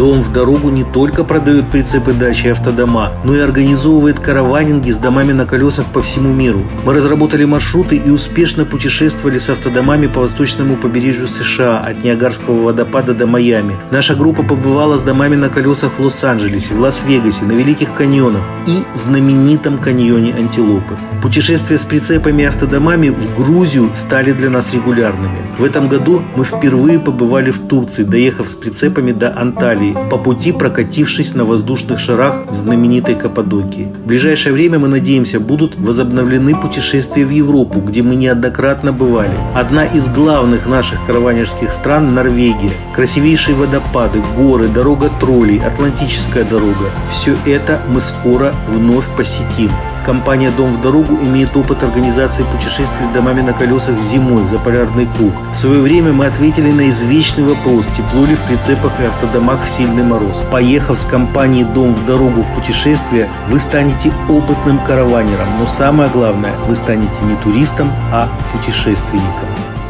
Дом в дорогу не только продает прицепы, дачи и автодома, но и организовывает караванинги с домами на колесах по всему миру. Мы разработали маршруты и успешно путешествовали с автодомами по восточному побережью США от Ниагарского водопада до Майами. Наша группа побывала с домами на колесах в Лос-Анджелесе, в Лас-Вегасе, на Великих каньонах и знаменитом каньоне Антилопы. Путешествия с прицепами и автодомами в Грузию стали для нас регулярными. В этом году мы впервые побывали в Турции, доехав с прицепами до Анталии, по пути прокатившись на воздушных шарах в знаменитой Каппадокии. В ближайшее время, мы надеемся, будут возобновлены путешествия в Европу, где мы неоднократно бывали. Одна из главных наших караванерских стран – Норвегия. Красивейшие водопады, горы, дорога троллей, Атлантическая дорога. Все это мы скоро вновь посетим. Компания «Дом в дорогу» имеет опыт организации путешествий с домами на колесах зимой за полярный круг. В свое время мы ответили на извечный вопрос, тепло ли в прицепах и автодомах в сильный мороз. Поехав с компанией «Дом в дорогу» в путешествие, вы станете опытным караванером, но самое главное, вы станете не туристом, а путешественником.